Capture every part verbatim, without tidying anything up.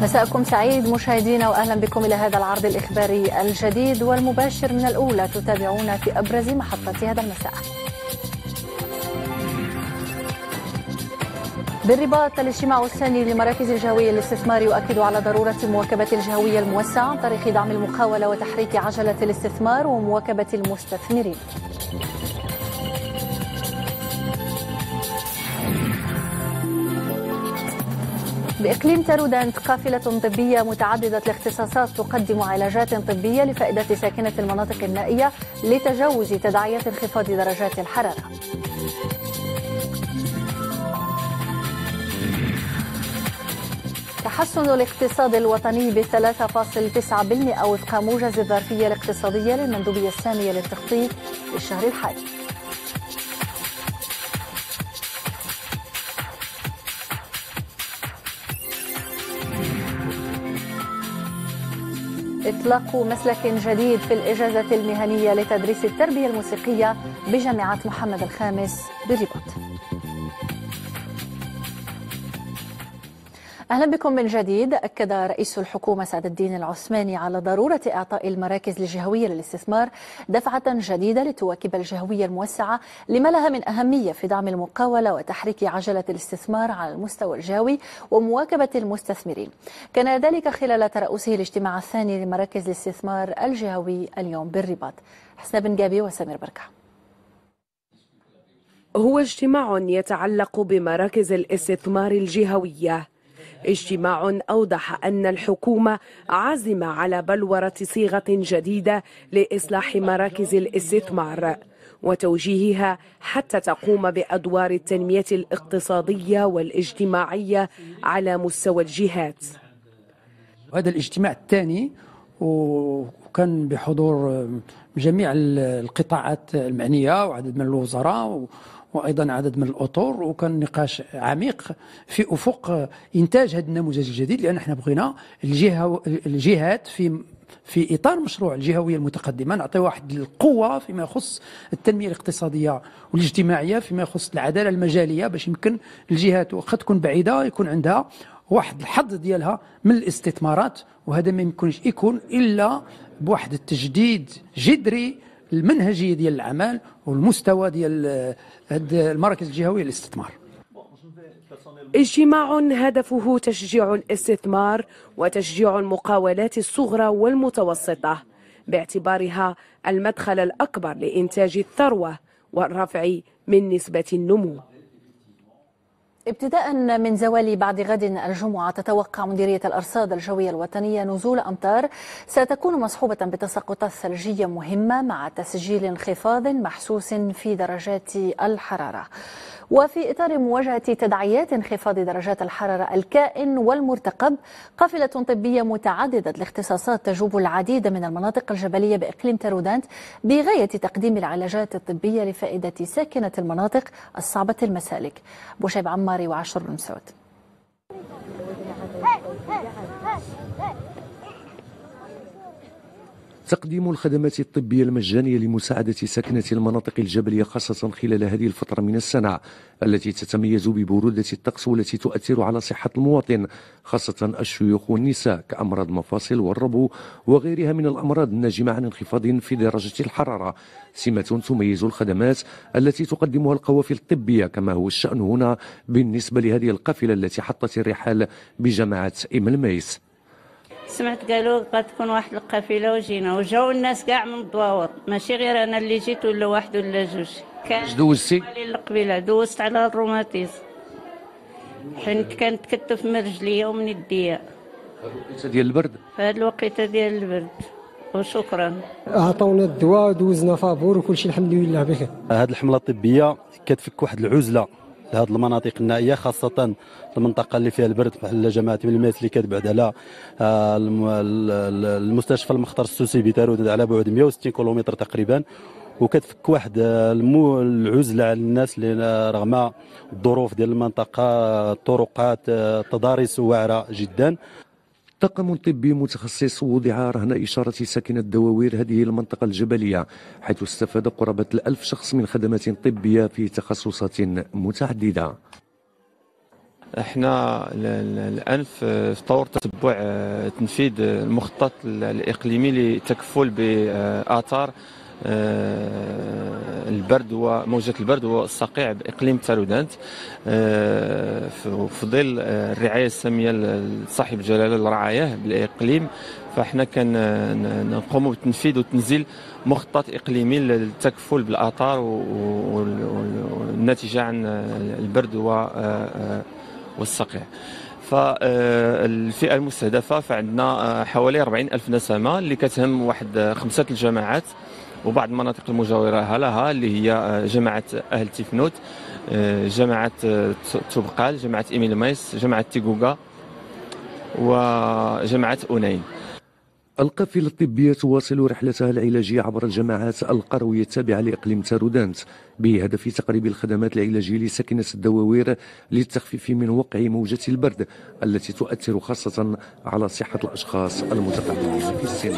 مساءكم سعيد مشاهدينا، واهلا بكم الى هذا العرض الاخباري الجديد والمباشر من الاولى. تتابعون في ابرز محطات هذا المساء. بالرباط، الاجتماع الثاني لمراكز الجهوية للاستثمار يؤكد على ضرورة مواكبة الجهوية الموسعة عن طريق دعم المقاولة وتحريك عجلة الاستثمار ومواكبة المستثمرين. بإقليم تارودانت، قافلة طبية متعددة الاختصاصات تقدم علاجات طبية لفائدة ساكنة المناطق النائية لتجاوز تداعيات انخفاض درجات الحرارة. تحسن الاقتصاد الوطني بثلاثة فاصلة تسعة بالمئة وفق موجز الظرفية الاقتصادية للمندوبية السامية للتخطيط للشهر الحالي. إطلاق مسلك جديد في الإجازة المهنية لتدريس التربية الموسيقية بجامعة محمد الخامس بالرباط. أهلا بكم من جديد. أكد رئيس الحكومة سعد الدين العثماني على ضرورة إعطاء المراكز الجهوية للاستثمار دفعة جديدة لتواكب الجهوية الموسعة لما لها من أهمية في دعم المقاولة وتحريك عجلة الاستثمار على المستوى الجهوي ومواكبة المستثمرين. كان ذلك خلال ترأسه الاجتماع الثاني لمراكز الاستثمار الجهوي اليوم بالرباط. حسنا بن جابي وسمير بركة. هو اجتماع يتعلق بمراكز الاستثمار الجهوية، اجتماع أوضح أن الحكومة عازمة على بلورة صيغة جديدة لإصلاح مراكز الاستثمار وتوجيهها حتى تقوم بأدوار التنمية الاقتصادية والاجتماعية على مستوى الجهات. هذا الاجتماع الثاني وكان بحضور جميع القطاعات المعنية وعدد من الوزراء وأيضا عدد من الأطر، وكان نقاش عميق في أفق إنتاج هذا النموذج الجديد، لأن احنا بغينا الجهة الجهات في في إطار مشروع الجهوية المتقدمة نعطي واحد القوة فيما يخص التنمية الاقتصادية والاجتماعية، فيما يخص العدالة المجالية، باش يمكن الجهات وقد تكون بعيدة يكون عندها واحد الحظ ديالها من الاستثمارات، وهذا ما يمكنش يكون إلا بواحد التجديد جذري المنهجية ديال العمل والمستوى ديال المراكز الجهوية للاستثمار. اجتماع هدفه تشجيع الاستثمار وتشجيع المقاولات الصغرى والمتوسطة باعتبارها المدخل الأكبر لإنتاج الثروة والرفع من نسبة النمو. ابتداء من زوال بعد غد الجمعة، تتوقع مديرية الأرصاد الجوية الوطنية نزول أمطار ستكون مصحوبة بتساقطات ثلجية مهمة مع تسجيل انخفاض محسوس في درجات الحرارة. وفي إطار مواجهة تداعيات انخفاض درجات الحرارة الكائن والمرتقب، قافلة طبية متعددة الاختصاصات تجوب العديد من المناطق الجبلية بإقليم تارودانت بغاية تقديم العلاجات الطبية لفائدة ساكنة المناطق الصعبة المسالك. بوشيب عماري وعشر بن مسعود. تقديم الخدمات الطبية المجانية لمساعدة ساكنة المناطق الجبلية خاصة خلال هذه الفترة من السنة التي تتميز ببرودة الطقس والتي تؤثر على صحة المواطن، خاصة الشيوخ والنساء، كأمراض المفاصل والربو وغيرها من الأمراض الناجمة عن انخفاض في درجة الحرارة، سمة تميز الخدمات التي تقدمها القوافل الطبية، كما هو الشأن هنا بالنسبة لهذه القافلة التي حطت الرحال بجماعة إم الميس. سمعت قالوا غتكون واحد القافله وجينا وجاو الناس كاع من الدواور، ماشي غير انا اللي جيت ولا واحد ولا جوج. كان دوزتي القبيله دوزت على الروماتيزم حيت كانت كتف من رجليا ومن يديا. الوقيته ديال البرد في هذه الوقيته ديال البرد. وشكرا. عطاونا الدواء ودوزنا فابور وكلشي الحمد لله بخير. هذه الحمله الطبيه كتفك واحد العزله لهذه المناطق النائيه، خاصه المنطقه اللي فيها البرد بحال جماعه من الماس اللي كتبعد على المستشفى المختار السوسي بتارودانت على بعد مئة وستين كيلومتر تقريبا، وكتفك واحد العزله على الناس اللي رغم الظروف ديال المنطقه، الطرقات، التضاريس واعره جدا. طاقم طبي متخصص وضع رهن إشارة ساكنة دواوير هذه المنطقة الجبلية، حيث استفاد قرابة الألف شخص من خدمات طبية في تخصصات متعددة. احنا الان في طور تتبع تنفيذ المخطط الاقليمي للتكفل باثار البرد وموجة البرد والصقيع بإقليم تارودانت في ظل الرعاية السامية لصاحب الجلالة الرعاية بالإقليم. فاحنا كنقوم بالتنفيذ وتنزيل مخطط إقليمي للتكفل بالآثار والناتجة عن البرد والصقيع. فالفئة المستهدفة فعندنا حوالي أربعين ألف نسمة اللي كتهم واحد خمسة الجماعات وبعض المناطق المجاورة لها اللي هي جماعة أهل تيفنوت، جماعة توبقال، جماعة إيميل مايس، جماعة تيغوغا وجماعة أوناين. القافلة الطبية تواصل رحلتها العلاجية عبر الجماعات القروية التابعة لإقليم تارودانت بهدف تقريب الخدمات العلاجية لسكنة الدواوير للتخفيف من وقع موجة البرد التي تؤثر خاصة على صحة الأشخاص المتقدمين في السن.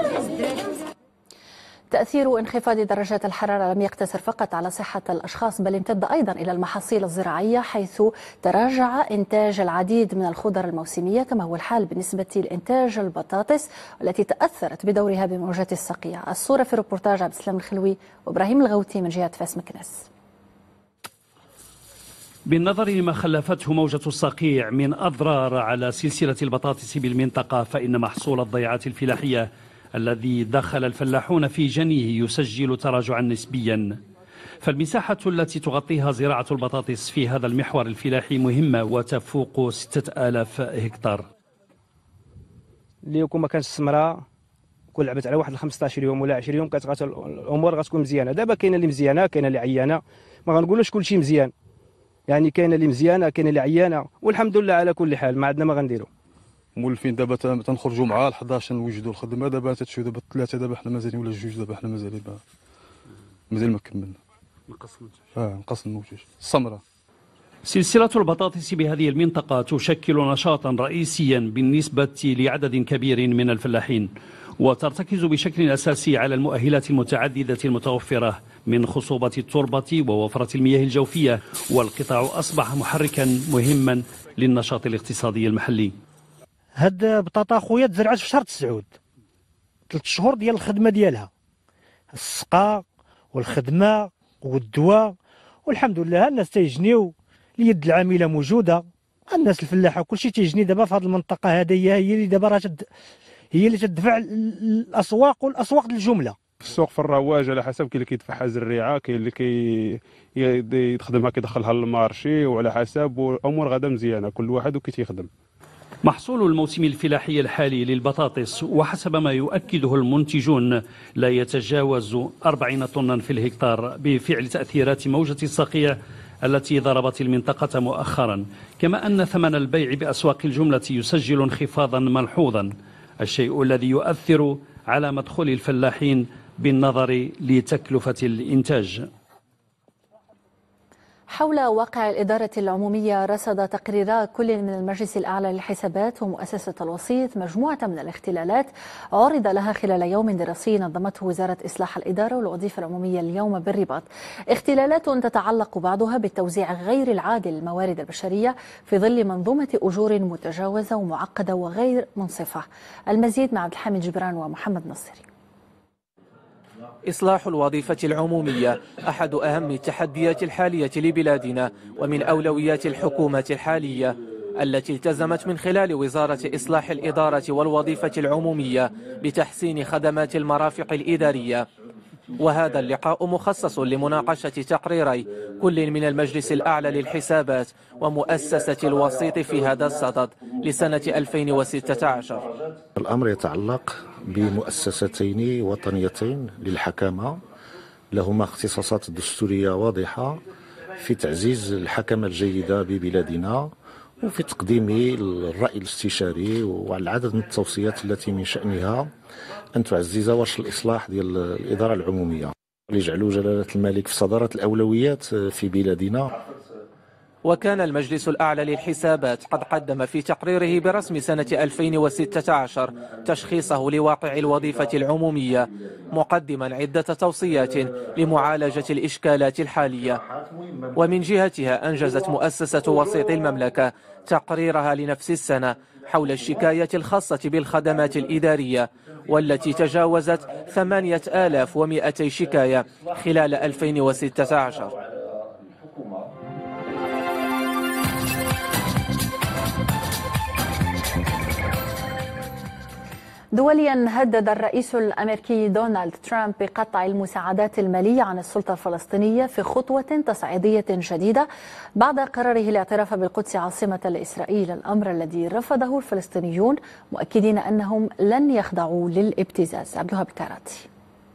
تأثير انخفاض درجات الحرارة لم يقتصر فقط على صحة الأشخاص بل امتد أيضا إلى المحاصيل الزراعية، حيث تراجع إنتاج العديد من الخضر الموسمية كما هو الحال بالنسبة لإنتاج البطاطس والتي تأثرت بدورها بموجة الصقيع. الصورة في روبورتاج عبد السلام الخلوي وإبراهيم الغوتي من جهة فاس مكناس. بالنظر لما خلفته موجة الصقيع من أضرار على سلسلة البطاطس بالمنطقة، فإن محصول الضيعات الفلاحية الذي دخل الفلاحون في جنيه يسجل تراجعا نسبيا. فالمساحة التي تغطيها زراعة البطاطس في هذا المحور الفلاحي مهمة وتفوق ستة آلاف هكتار. اللي يكون ما كانش السمراء كل لعبت على واحد خمسطاش يوم ولا عشرين يوم كانت الامور غتكون مزيانه. دابا كاينه اللي مزيانه كاينه اللي عيانه، ما غنقولوش كل شيء مزيان، يعني كاينه اللي مزيانه كاينه اللي عيانه، والحمد لله على كل حال ما عندنا ما غنديروا. مولفين دابا تنخرجوا مع الحداش نوجدوا الخدمه، دابا تتشوف دابا الثلاثه دابا حنا مازالين ولا جوج، دابا حنا مازالين مازال ما كملنا نقص المنتوج. اه نقص المنتوج السمره. سلسلة البطاطس بهذه المنطقة تشكل نشاطا رئيسيا بالنسبة لعدد كبير من الفلاحين، وترتكز بشكل أساسي على المؤهلات المتعددة المتوفرة من خصوبة التربة ووفرة المياه الجوفية، والقطاع أصبح محركا مهما للنشاط الاقتصادي المحلي. هاد بطاطا خويا تزرعت في شهر تسعود، ثلاث شهور ديال الخدمة ديالها، السقا والخدمة والدواء، والحمد لله الناس تيجنيو، اليد العاملة موجودة، الناس الفلاحة كلشي تيجني دابا في هذه المنطقة هذه هي اللي دابا راه تد... هي اللي تدفع الأسواق والأسواق الجملة. السوق في الرواج على حسب كاين اللي كيدفعها زريعة، كاين اللي كي يخدمها كيدخلها للمارشي، وعلى حسب والأمور غادا مزيانة كل واحد وكي تيخدم. محصول الموسم الفلاحي الحالي للبطاطس وحسب ما يؤكده المنتجون لا يتجاوز أربعين طنا في الهكتار بفعل تأثيرات موجة الصقيع التي ضربت المنطقة مؤخرا، كما أن ثمن البيع بأسواق الجملة يسجل انخفاضا ملحوظا، الشيء الذي يؤثر على مدخول الفلاحين بالنظر لتكلفة الإنتاج. حول واقع الإدارة العمومية رصد تقريرا كل من المجلس الأعلى للحسابات ومؤسسة الوسيط مجموعة من الاختلالات عرض لها خلال يوم دراسي نظمته وزارة إصلاح الإدارة والوظيفة العمومية اليوم بالرباط. اختلالات تتعلق بعضها بالتوزيع غير العادل للموارد البشرية في ظل منظومة أجور متجاوزة ومعقدة وغير منصفة. المزيد مع عبد الحميد جبران ومحمد نصري. إصلاح الوظيفة العمومية أحد أهم التحديات الحالية لبلادنا ومن أولويات الحكومة الحالية التي التزمت من خلال وزارة إصلاح الإدارة والوظيفة العمومية بتحسين خدمات المرافق الإدارية. وهذا اللقاء مخصص لمناقشة تقريري كل من المجلس الأعلى للحسابات ومؤسسة الوسيط في هذا الصدد لسنة ألفين وستة عشر. الأمر يتعلق بمؤسستين وطنيتين للحكامة لهما اختصاصات دستورية واضحة في تعزيز الحكمة الجيدة ببلادنا وفي تقديم الرأي الاستشاري وعلى العدد من التوصيات التي من شأنها أن تعزز ورش الإصلاح ديال الإدارة العمومية ليجعلوا جلالة الملك في صدارة الأولويات في بلادنا. وكان المجلس الأعلى للحسابات قد قدم في تقريره برسم سنة ألفين وستة عشر تشخيصه لواقع الوظيفة العمومية، مقدما عدة توصيات لمعالجة الإشكالات الحالية. ومن جهتها أنجزت مؤسسة وسيط المملكة تقريرها لنفس السنة حول الشكاية الخاصة بالخدمات الإدارية، والتي تجاوزت ثمانية آلاف ومئتي شكاية خلال ألفين وستة عشر. دوليا، هدد الرئيس الأمريكي دونالد ترامب بقطع المساعدات المالية عن السلطة الفلسطينية في خطوة تصعيدية جديدة بعد قراره الاعتراف بالقدس عاصمة لإسرائيل، الأمر الذي رفضه الفلسطينيون مؤكدين أنهم لن يخضعوا للابتزاز. عبد الوهاب الكاراتي.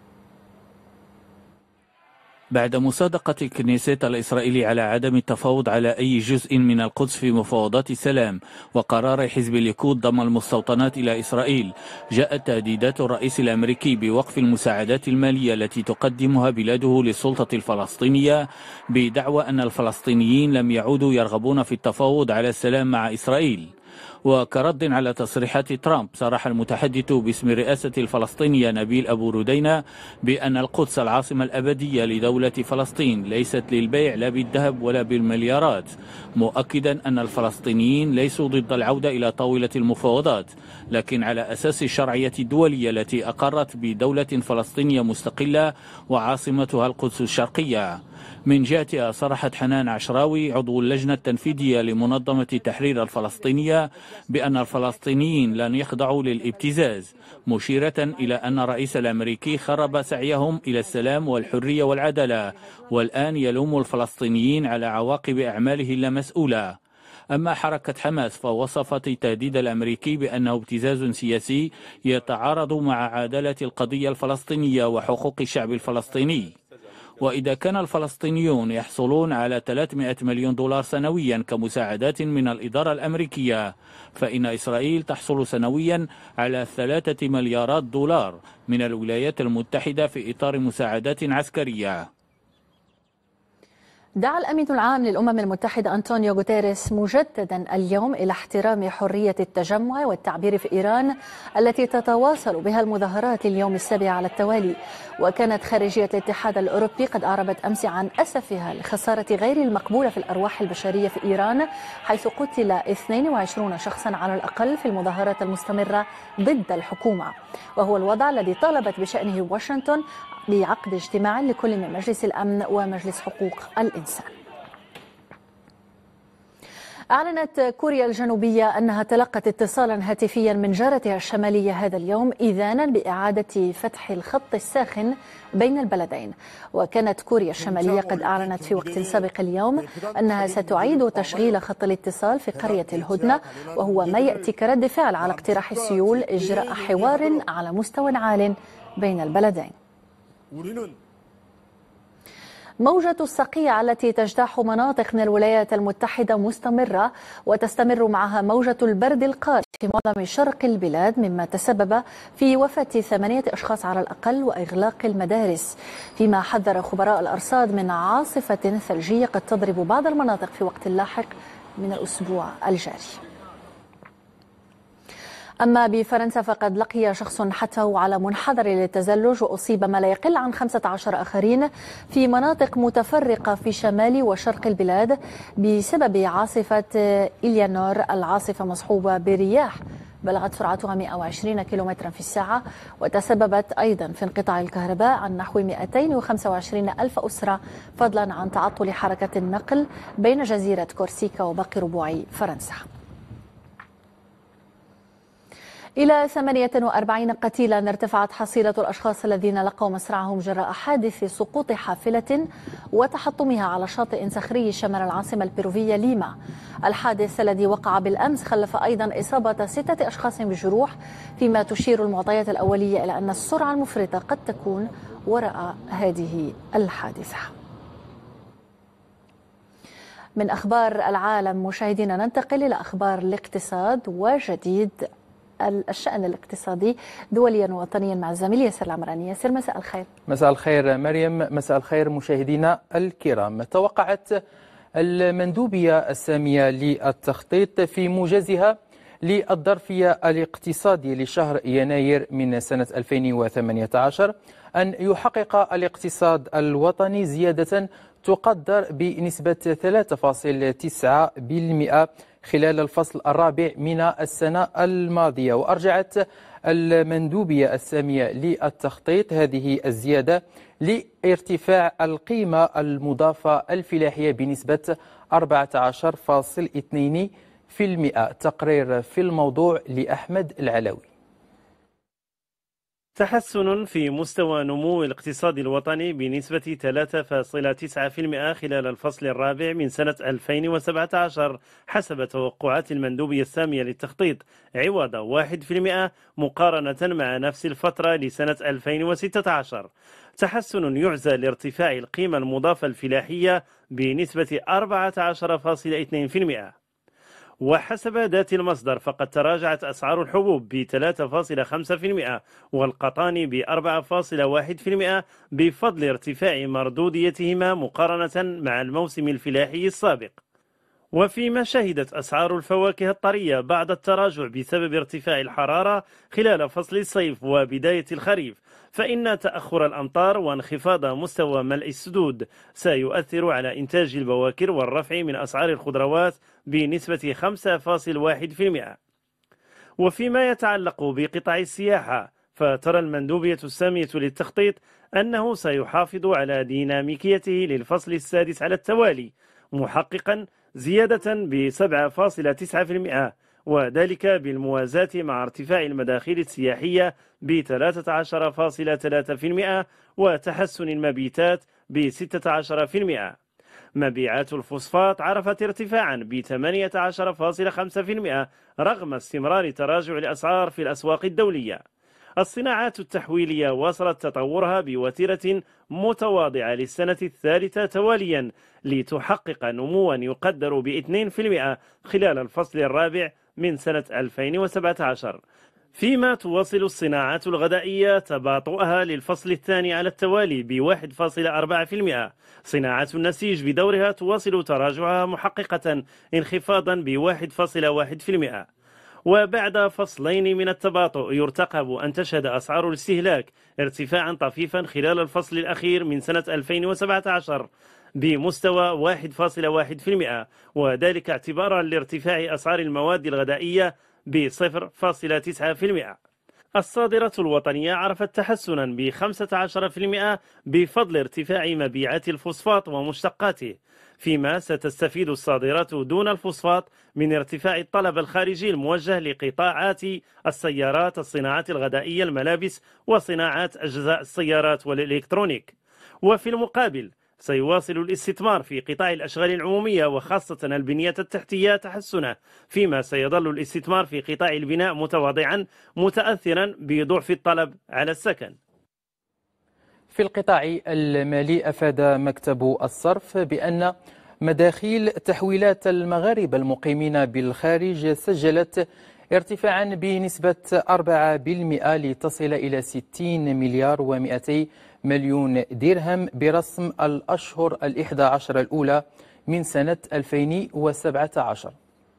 بعد مصادقة الكنيست الإسرائيلي على عدم التفاوض على أي جزء من القدس في مفاوضات السلام وقرار حزب الليكود ضم المستوطنات إلى إسرائيل، جاءت تهديدات الرئيس الأمريكي بوقف المساعدات المالية التي تقدمها بلاده للسلطة الفلسطينية بدعوى أن الفلسطينيين لم يعودوا يرغبون في التفاوض على السلام مع إسرائيل. وكرد على تصريحات ترامب، صرح المتحدث باسم رئاسة الفلسطينية نبيل أبو ردينة بأن القدس العاصمة الأبدية لدولة فلسطين ليست للبيع لا بالذهب ولا بالمليارات، مؤكدا أن الفلسطينيين ليسوا ضد العودة إلى طاولة المفاوضات، لكن على أساس الشرعية الدولية التي أقرت بدولة فلسطينية مستقلة وعاصمتها القدس الشرقية. من جهتها صرحت حنان عشراوي عضو اللجنة التنفيذية لمنظمة التحرير الفلسطينية بأن الفلسطينيين لن يخضعوا للابتزاز، مشيرة إلى أن الرئيس الأمريكي خرب سعيهم إلى السلام والحرية والعدالة، والآن يلوم الفلسطينيين على عواقب أعماله اللامسؤولة. أما حركة حماس فوصفت التهديد الأمريكي بأنه ابتزاز سياسي يتعارض مع عدالة القضية الفلسطينية وحقوق الشعب الفلسطيني. وإذا كان الفلسطينيون يحصلون على ثلاثمئة مليون دولار سنويا كمساعدات من الإدارة الأمريكية، فإن إسرائيل تحصل سنويا على ثلاثة مليارات دولار من الولايات المتحدة في إطار مساعدات عسكرية. دعا الأمين العام للأمم المتحدة أنطونيو غوتيريس مجددا اليوم إلى احترام حرية التجمع والتعبير في إيران التي تتواصل بها المظاهرات اليوم السابع على التوالي. وكانت خارجية الاتحاد الأوروبي قد أعربت أمس عن أسفها لخسارة غير المقبولة في الأرواح البشرية في إيران، حيث قتل اثنين وعشرين شخصا على الأقل في المظاهرات المستمرة ضد الحكومة، وهو الوضع الذي طالبت بشأنه واشنطن بعقد اجتماع لكل من مجلس الأمن ومجلس حقوق الإنسان. أعلنت كوريا الجنوبية أنها تلقت اتصالا هاتفيا من جارتها الشمالية هذا اليوم إذانا بإعادة فتح الخط الساخن بين البلدين. وكانت كوريا الشمالية قد أعلنت في وقت سابق اليوم أنها ستعيد تشغيل خط الاتصال في قرية الهدنة، وهو ما يأتي كرد فعل على اقتراح سيول إجراء حوار على مستوى عال بين البلدين. موجة الصقيع التي تجتاح مناطق من الولايات المتحدة مستمرة، وتستمر معها موجة البرد القارس في معظم شرق البلاد، مما تسبب في وفاة ثمانية أشخاص على الأقل وإغلاق المدارس، فيما حذر خبراء الأرصاد من عاصفة ثلجية قد تضرب بعض المناطق في وقت لاحق من الأسبوع الجاري. أما بفرنسا فقد لقي شخص حتفه على منحدر للتزلج وأصيب ما لا يقل عن خمسة عشر آخرين في مناطق متفرقة في شمال وشرق البلاد بسبب عاصفة إليانور، العاصفة مصحوبة برياح بلغت سرعتها مئة وعشرين كيلومترا في الساعة، وتسببت أيضا في انقطاع الكهرباء عن نحو مئتين وخمسة وعشرين ألف أسرة، فضلا عن تعطل حركة النقل بين جزيرة كورسيكا وباقي ربوع فرنسا. إلى ثمانية وأربعين قتيلا ارتفعت حصيلة الأشخاص الذين لقوا مصرعهم جراء حادث سقوط حافلة وتحطمها على شاطئ صخري شمال العاصمة البيروفية ليما. الحادث الذي وقع بالأمس خلف أيضا إصابة ستة أشخاص بجروح، فيما تشير المعطيات الأولية إلى أن السرعة المفرطة قد تكون وراء هذه الحادثة. من أخبار العالم مشاهدينا ننتقل إلى أخبار الاقتصاد وجديد الشأن الاقتصادي دوليا ووطنيا مع الزميل ياسر العمراني. ياسر، مساء الخير. مساء الخير مريم، مساء الخير مشاهدينا الكرام. توقعت المندوبية السامية للتخطيط في موجزها للظرفية الاقتصادي لشهر يناير من سنة ألفين وثمانية عشر أن يحقق الاقتصاد الوطني زيادة تقدر بنسبة ثلاثة فاصلة تسعة بالمئة خلال الفصل الرابع من السنة الماضية. وأرجعت المندوبية السامية للتخطيط هذه الزيادة لارتفاع القيمة المضافة الفلاحية بنسبة أربعة عشر فاصلة اثنين بالمئة. تقرير في الموضوع لأحمد العلوي. تحسن في مستوى نمو الاقتصاد الوطني بنسبة ثلاثة فاصلة تسعة بالمئة خلال الفصل الرابع من سنة ألفين وسبعة عشر حسب توقعات المندوبية السامية للتخطيط، عوض واحد بالمئة مقارنة مع نفس الفترة لسنة ألفين وستة عشر. تحسن يعزى لارتفاع القيمة المضافة الفلاحية بنسبة أربعة عشر فاصلة اثنين بالمئة. وحسب ذات المصدر فقد تراجعت أسعار الحبوب ب ثلاثة فاصلة خمسة بالمئة والقطان ب أربعة فاصلة واحد بالمئة بفضل ارتفاع مردوديتهما مقارنة مع الموسم الفلاحي السابق. وفيما شهدت أسعار الفواكه الطرية بعض التراجع بسبب ارتفاع الحرارة خلال فصل الصيف وبداية الخريف، فإن تأخر الأمطار وانخفاض مستوى ملء السدود سيؤثر على إنتاج البواكر والرفع من أسعار الخضروات بنسبة خمسة فاصلة واحد بالمئة. وفيما يتعلق بقطاع السياحة فترى المندوبية السامية للتخطيط أنه سيحافظ على ديناميكيته للفصل السادس على التوالي، محققا زيادة ب سبعة فاصلة تسعة بالمئة، وذلك بالموازاة مع ارتفاع المداخيل السياحية ب ثلاثة عشر فاصلة ثلاثة بالمئة وتحسن المبيتات ب ستة عشر بالمئة. مبيعات الفوسفات عرفت ارتفاعا ب ثمانية عشر فاصلة خمسة بالمئة رغم استمرار تراجع الأسعار في الأسواق الدولية. الصناعات التحويلية واصلت تطورها بوتيرة متواضعة للسنة الثالثة تواليا لتحقق نموا يقدر ب اثنين بالمئة خلال الفصل الرابع من سنة ألفين وسبعة عشر، فيما تواصل الصناعات الغذائية تباطؤها للفصل الثاني على التوالي ب واحد فاصلة أربعة بالمئة. صناعات النسيج بدورها تواصل تراجعها محققة انخفاضا ب واحد فاصلة واحد بالمئة. وبعد فصلين من التباطؤ يرتقب أن تشهد أسعار الاستهلاك ارتفاعا طفيفا خلال الفصل الأخير من سنة ألفين وسبعة عشر بمستوى واحد فاصلة واحد بالمئة، وذلك اعتبارا لارتفاع أسعار المواد الغذائية ب صفر فاصلة تسعة بالمئة. الصادرة الوطنية عرفت تحسنا ب خمسة عشر بالمئة بفضل ارتفاع مبيعات الفوسفات ومشتقاته، فيما ستستفيد الصادرات دون الفوسفات من ارتفاع الطلب الخارجي الموجه لقطاعات السيارات، الصناعات الغذائية، الملابس، وصناعات أجزاء السيارات والإلكترونيك. وفي المقابل سيواصل الاستثمار في قطاع الأشغال العمومية وخاصة البنية التحتية تحسنه، فيما سيظل الاستثمار في قطاع البناء متواضعا متأثرا بضعف الطلب على السكن. في القطاع المالي أفاد مكتب الصرف بأن مداخيل تحويلات المغاربة المقيمين بالخارج سجلت ارتفاعا بنسبة أربعة بالمئة لتصل إلى ستين مليار ومئتي مليون درهم برسم الأشهر الإحدى عشر الأولى من سنة ألفين وسبعة عشر.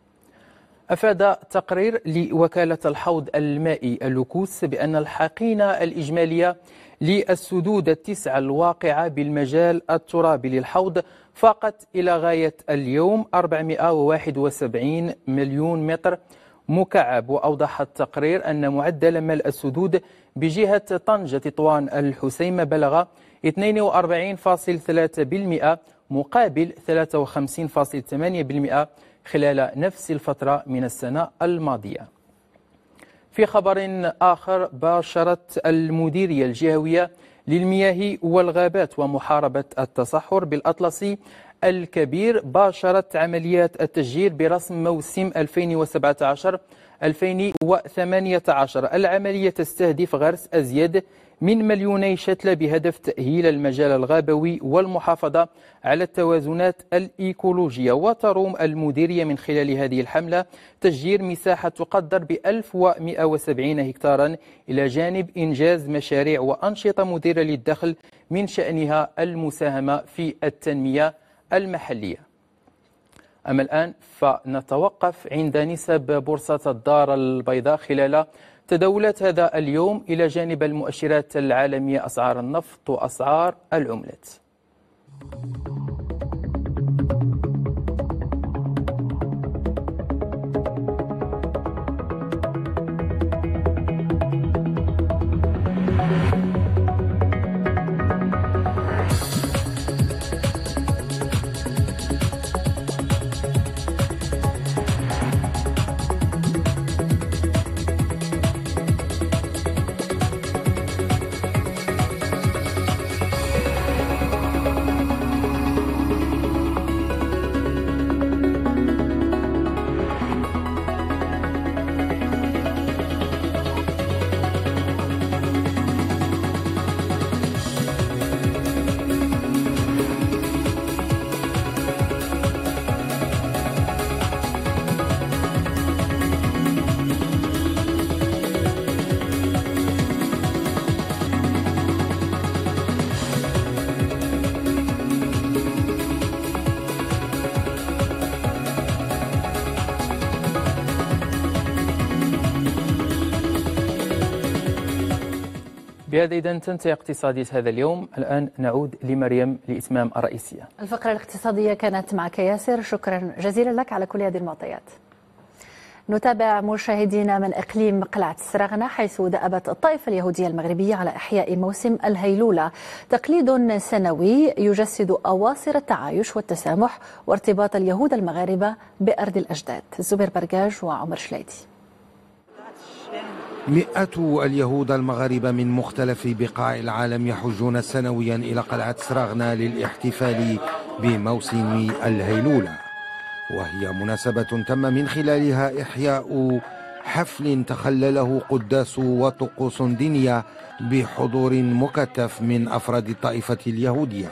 أفاد تقرير لوكالة الحوض المائي اللوكوس بأن الحقينة الإجمالية للسدود التسعة الواقعة بالمجال الترابي للحوض فاقت إلى غاية اليوم أربعمئة وواحد وسبعين مليون متر مكعب. وأوضح التقرير أن معدل ملء السدود بجهة طنجة تطوان الحسيمة بلغ اثنين وأربعين فاصلة ثلاثة بالمئة مقابل ثلاثة وخمسين فاصلة ثمانية بالمئة خلال نفس الفترة من السنة الماضية. في خبر آخر، باشرت المديرية الجهوية للمياه والغابات ومحاربة التصحر بالأطلسي الكبير باشرت عمليات التشجير برسم موسم ألفين وسبعة عشر ألفين وثمانية عشر. العملية تستهدف غرس أزيد من مليوني شتلة بهدف تأهيل المجال الغابوي والمحافظة على التوازنات الإيكولوجية. وتروم المديرية من خلال هذه الحملة تشجير مساحة تقدر ب ألف ومئة وسبعين هكتارا إلى جانب إنجاز مشاريع وأنشطة مديرة للدخل من شأنها المساهمة في التنمية المحلية. أما الآن فنتوقف عند نسب بورصة الدار البيضاء خلال تداولات هذا اليوم إلى جانب المؤشرات العالمية، أسعار النفط وأسعار العملات. بهذا إذن تنتهي اقتصادية هذا اليوم. الآن نعود لمريم لإتمام الرئيسية. الفقرة الاقتصادية كانت معك ياسر، شكرا جزيلا لك على كل هذه المعطيات. نتابع مشاهدينا من إقليم قلعة السراغنة، حيث دأبت الطائفة اليهودية المغربية على إحياء موسم الهيلولة، تقليد سنوي يجسد أواصر التعايش والتسامح وارتباط اليهود المغاربة بأرض الأجداد. زبير برقاج وعمر شليدي. مئات اليهود المغاربة من مختلف بقاع العالم يحجون سنويا إلى قلعة سراغنة للاحتفال بموسم الهيلولة، وهي مناسبة تم من خلالها إحياء حفل تخلله قداس وطقوس دينية بحضور مكثف من أفراد الطائفة اليهودية.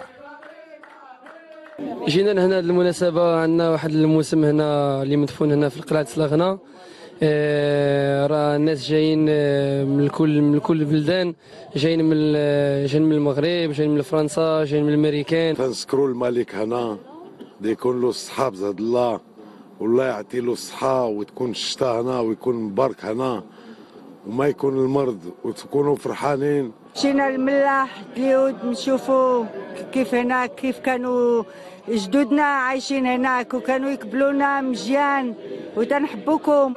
جينا هنا المناسبة، عندنا واحد الموسم هنا اللي مدفون هنا في قلعة سراغنة. آه راه الناس جايين من كل من كل البلدان، جايين من جايين من المغرب، جايين من فرنسا، جايين من الامريكان. تنذكروا الملك هنا يكون له الصحة بزاد الله، والله يعطي له الصحة، وتكون الشتاء هنا ويكون مبارك هنا وما يكون المرض وتكونوا فرحانين. جينا الملاح اليهود نشوفوا كيف هنا كيف كانوا جدودنا عايشين هناك وكانوا يقبلونا مزيان وتنحبوكم.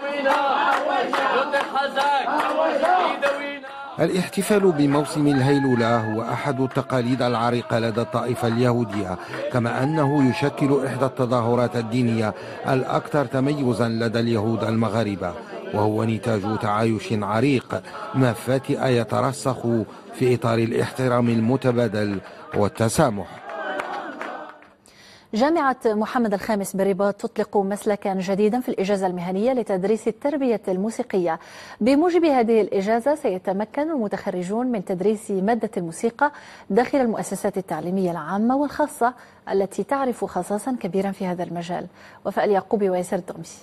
الاحتفال بموسم الهيلولة هو أحد التقاليد العريقة لدى الطائفة اليهودية، كما أنه يشكل إحدى التظاهرات الدينية الأكثر تميزا لدى اليهود المغاربة، وهو نتاج تعايش عريق ما فاتئ يترسخ في إطار الاحترام المتبادل والتسامح. جامعة محمد الخامس بالرباط تطلق مسلكا جديدا في الإجازة المهنية لتدريس التربية الموسيقية. بموجب هذه الإجازة سيتمكن المتخرجون من تدريس مادة الموسيقى داخل المؤسسات التعليمية العامة والخاصة التي تعرف خصاصا كبيرا في هذا المجال. وفاء اليعقوبي وياسر الدغمسي.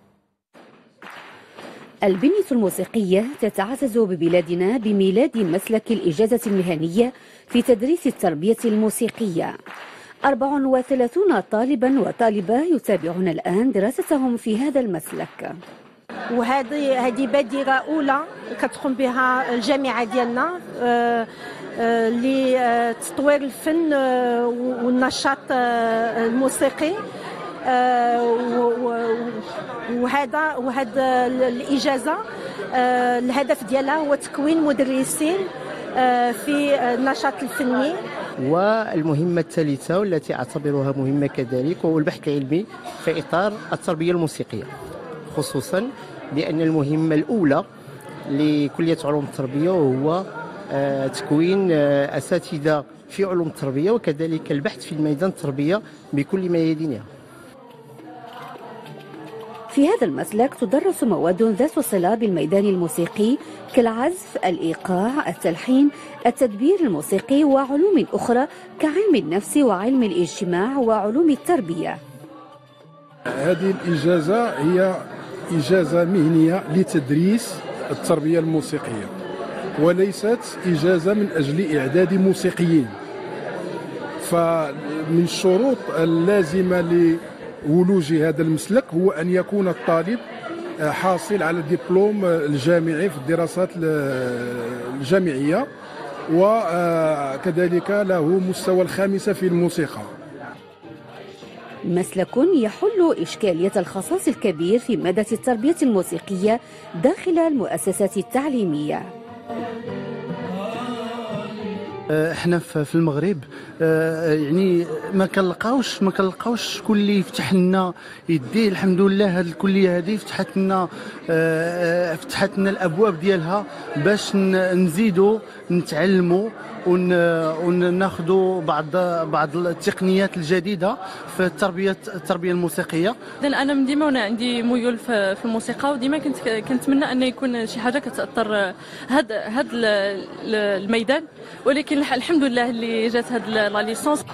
البنية الموسيقية تتعزز ببلادنا بميلاد مسلك الإجازة المهنية في تدريس التربية الموسيقية. أربع وثلاثون طالبا وطالبة يتابعون الآن دراستهم في هذا المسلك. وهذه هذه بادرة أولى كتقوم بها الجامعة ديالنا لتطوير الفن والنشاط الموسيقي، وهذا وهذا الإجازة الهدف ديالها هو تكوين مدرسين في النشاط الفني. والمهمة الثالثة والتي أعتبرها مهمة كذلك هو البحث العلمي في إطار التربية الموسيقية، خصوصا لأن المهمة الأولى لكلية علوم التربية هو تكوين أساتذة في علوم التربية، وكذلك البحث في ميدان التربية بكل ميادينها. في هذا المسلك تدرس مواد ذات صلة بالميدان الموسيقي كالعزف، الإيقاع، التلحين، التدبير الموسيقي وعلوم أخرى كعلم النفس وعلم الاجتماع وعلوم التربية. هذه الإجازة هي إجازة مهنية لتدريس التربية الموسيقية، وليست إجازة من أجل إعداد موسيقيين. فمن الشروط اللازمة ولوج هذا المسلك هو أن يكون الطالب حاصل على الدبلوم الجامعي في الدراسات الجامعية، وكذلك له مستوى الخامسة في الموسيقى. مسلك يحل إشكالية الخصاص الكبير في مادة التربية الموسيقية داخل المؤسسات التعليمية. احنا في المغرب يعني ما كنلقاوش ما كنلقاوش شكون اللي يفتح لنا يديه. الحمد لله هذه الكليه هذه فتحت لنا فتحت لنا الابواب ديالها باش نزيدوا نتعلموا وناخذوا بعض بعض التقنيات الجديده في التربيه التربيه الموسيقيه. انا من ديما وانا عندي ميول في الموسيقى، وديما كنت كنتمنى ان يكون شي حاجه كتاثر هذا هذا الميدان، ولكن الحمد لله اللي جات هاد لا ليسونس.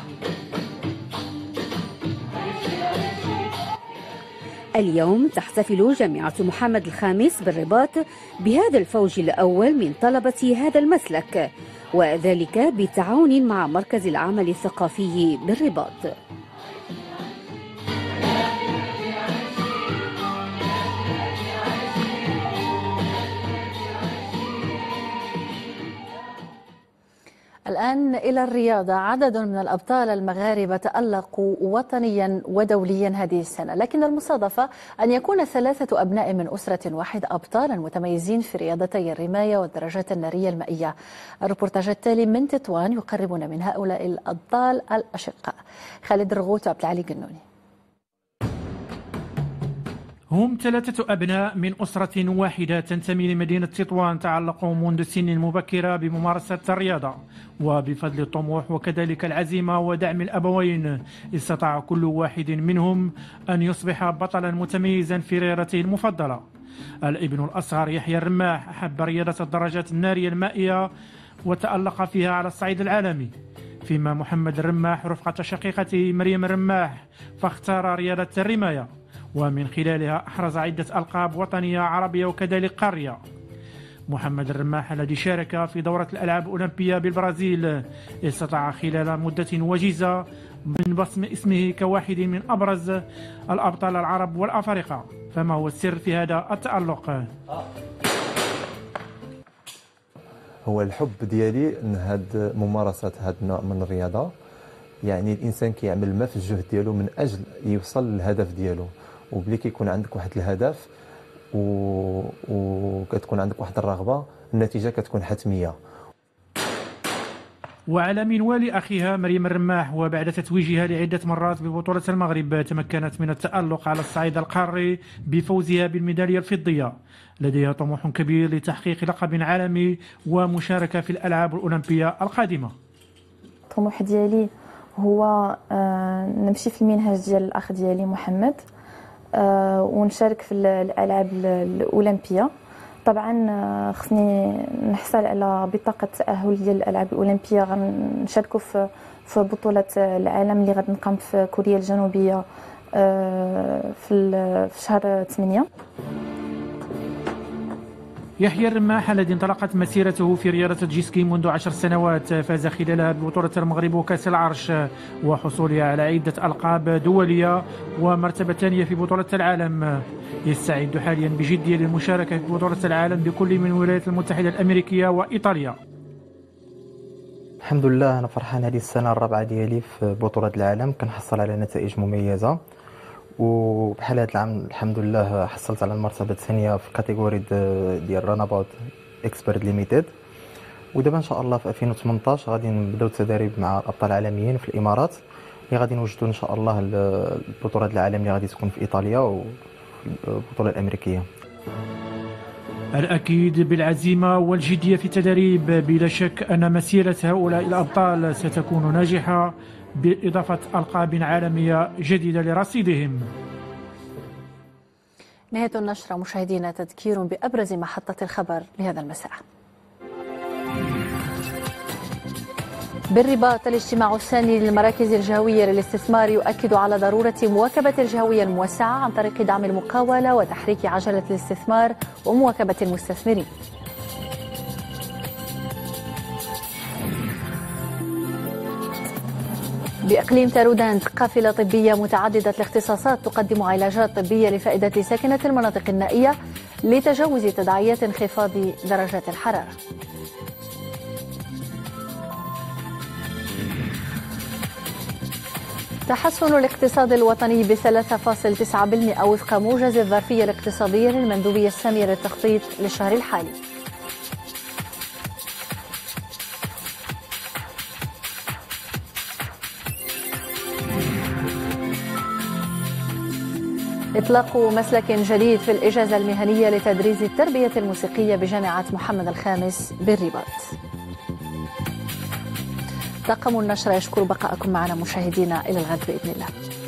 اليوم تحتفل جامعة محمد الخامس بالرباط بهذا الفوج الأول من طلبة هذا المسلك، وذلك بالتعاون مع مركز العمل الثقافي بالرباط. الآن إلى الرياضة. عدد من الأبطال المغاربة تألقوا وطنيا ودوليا هذه السنة، لكن المصادفة أن يكون ثلاثة أبناء من أسرة واحدة أبطالا متميزين في رياضتي الرماية والدراجات النارية المائية. الريبورتاج التالي من تطوان يقربنا من هؤلاء الأبطال الأشقاء. خالد رغوت وعبد العلي قنوني. هم ثلاثة أبناء من أسرة واحدة تنتمي لمدينة تطوان، تعلقوا منذ سن مبكرة بممارسة الرياضة، وبفضل الطموح وكذلك العزيمة ودعم الأبوين استطاع كل واحد منهم أن يصبح بطلا متميزا في رياضته المفضلة. الابن الأصغر يحيى الرماح أحب رياضة الدراجات النارية المائية وتألق فيها على الصعيد العالمي، فيما محمد الرماح رفقة شقيقته مريم الرماح فاختار رياضة الرماية، ومن خلالها أحرز عدة ألقاب وطنية عربية وكذلك قارية. محمد الرماح الذي شارك في دورة الألعاب الأولمبية بالبرازيل استطاع خلال مدة وجيزة من بصم اسمه كواحد من أبرز الأبطال العرب والأفارقة. فما هو السر في هذا التألق؟ هو الحب ديالي ان هاد ممارسه هاد النوع من الرياضه، يعني الانسان كيعمل ما في الجهد ديالو من اجل يوصل للهدف ديالو، وبلي كيكون عندك واحد الهدف و... وكتكون عندك واحد الرغبه النتيجه كتكون حتميه. وعلى منوال أخيها مريم الرماح، وبعد تتويجها لعدة مرات ببطولة المغرب تمكنت من التألق على الصعيد القاري بفوزها بالميدالية الفضية. لديها طموح كبير لتحقيق لقب عالمي ومشاركة في الألعاب الأولمبية القادمة. الطموح ديالي هو نمشي في المنهج ديال الأخ ديالي محمد ونشارك في الألعاب الأولمبية. طبعا خصني نحصل على بطاقه تاهل ديال الالعاب الاولمبيه، غنشاركوا في في بطوله العالم اللي غادي نقام في كوريا الجنوبيه في شهر ثمانية. يحيى الرماح الذي انطلقت مسيرته في رياضة الجيسكي منذ عشر سنوات فاز خلالها ببطولة المغرب وكأس العرش وحصولها على عدة ألقاب دولية ومرتبة ثانية في بطولة العالم. يستعد حاليا بجدية للمشاركة في بطولة العالم بكل من الولايات المتحدة الأمريكية وإيطاليا. الحمد لله أنا فرحان هذه السنة الرابعة ديالي في بطولة العالم، كنحصل على نتائج مميزة، وبحال هذا العام الحمد لله حصلت على المرتبه الثانيه في كاتيجوري ديال راناباوت اكسبرت ليميتد. ودابا ان شاء الله في ألفين وثمنطاش غادي نبداو التدريب مع الابطال العالميين في الامارات اللي غادي نوجدوا ان شاء الله البطولات العالم اللي غادي تكون في ايطاليا والبطوله الامريكيه. الأكيد بالعزيمة والجدية في التدريب بلا شك أن مسيرة هؤلاء الأبطال ستكون ناجحة بإضافة ألقاب عالمية جديدة لرصيدهم. نهاية النشرة مشاهدينا، تذكير بأبرز محطة الخبر لهذا المساء. بالرباط الاجتماع الثاني للمراكز الجهوية للاستثمار يؤكد على ضرورة مواكبة الجهوية الموسعة عن طريق دعم المقاولة وتحريك عجلة الاستثمار ومواكبة المستثمرين. بإقليم تارودانت قافلة طبية متعددة الاختصاصات تقدم علاجات طبية لفائدة ساكنة المناطق النائية لتجاوز تداعيات انخفاض درجات الحرارة. تحسن الاقتصاد الوطني ب ثلاثة فاصلة تسعة بالمئة وفق موجز الظرفية الاقتصادية للمندوبية السامية للتخطيط للشهر الحالي. إطلاق مسلك جديد في الإجازة المهنية لتدريس التربية الموسيقية بجامعة محمد الخامس بالرباط. طاقم النشرة يشكر بقاءكم معنا مشاهدينا، إلى الغد بإذن الله.